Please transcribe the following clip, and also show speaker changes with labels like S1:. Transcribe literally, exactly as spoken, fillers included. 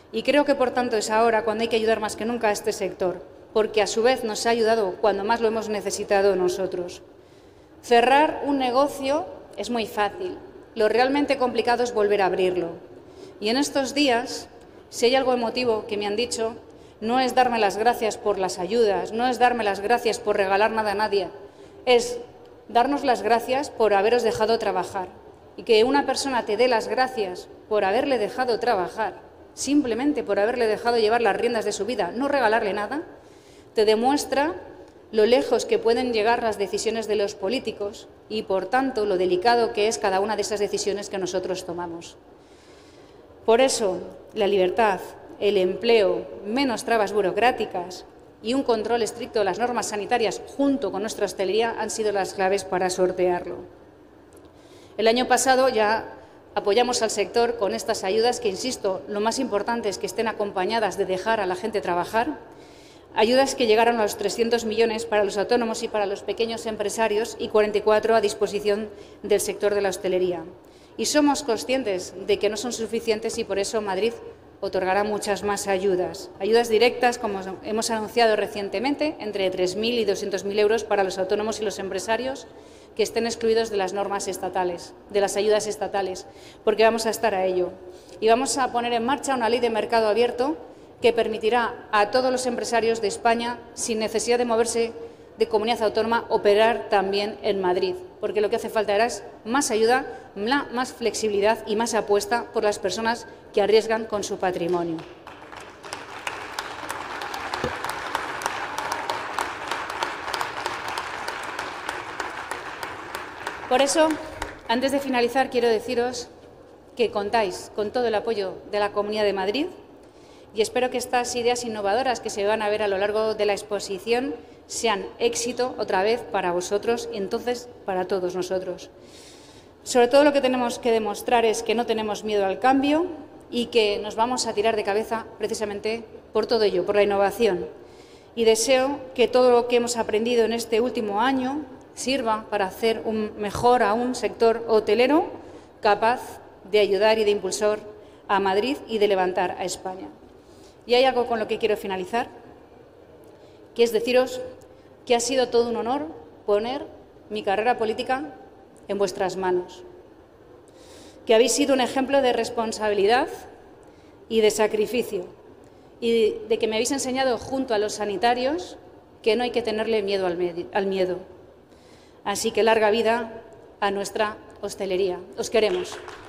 S1: Y creo que, por tanto, es ahora cuando hay que ayudar más que nunca a este sector, porque a su vez nos ha ayudado cuando más lo hemos necesitado nosotros. Cerrar un negocio es muy fácil, lo realmente complicado es volver a abrirlo. Y en estos días, si hay algo emotivo que me han dicho, no es darme las gracias por las ayudas, no es darme las gracias por regalar nada a nadie, es darnos las gracias por haberos dejado trabajar. Y que una persona te dé las gracias por haberle dejado trabajar, simplemente por haberle dejado llevar las riendas de su vida, no regalarle nada, te demuestra lo lejos que pueden llegar las decisiones de los políticos y, por tanto, lo delicado que es cada una de esas decisiones que nosotros tomamos. Por eso, la libertad, el empleo, menos trabas burocráticas y un control estricto de las normas sanitarias junto con nuestra hostelería han sido las claves para sortearlo. El año pasado ya apoyamos al sector con estas ayudas que, insisto, lo más importante es que estén acompañadas de dejar a la gente trabajar, ayudas que llegaron a los trescientos millones para los autónomos y para los pequeños empresarios y cuarenta y cuatro a disposición del sector de la hostelería. Y somos conscientes de que no son suficientes y por eso Madrid otorgará muchas más ayudas. Ayudas directas, como hemos anunciado recientemente, entre tres mil y doscientos mil euros para los autónomos y los empresarios que estén excluidos de las normas estatales, de las ayudas estatales, porque vamos a estar a ello. Y vamos a poner en marcha una ley de mercado abierto que permitirá a todos los empresarios de España, sin necesidad de moverse de comunidad autónoma, operar también en Madrid, porque lo que hace falta es más ayuda, más flexibilidad y más apuesta por las personas que arriesgan con su patrimonio. Por eso, antes de finalizar, quiero deciros que contáis con todo el apoyo de la Comunidad de Madrid y espero que estas ideas innovadoras que se van a ver a lo largo de la exposición sean éxito otra vez para vosotros y entonces para todos nosotros. Sobre todo lo que tenemos que demostrar es que no tenemos miedo al cambio y que nos vamos a tirar de cabeza precisamente por todo ello, por la innovación. Y deseo que todo lo que hemos aprendido en este último año sirva para hacer un mejor a un sector hotelero capaz de ayudar y de impulsar a Madrid y de levantar a España. Y hay algo con lo que quiero finalizar, que es deciros que ha sido todo un honor poner mi carrera política en vuestras manos, que habéis sido un ejemplo de responsabilidad y de sacrificio, y de que me habéis enseñado junto a los sanitarios que no hay que tenerle miedo al miedo. Así que larga vida a nuestra hostelería. Os queremos.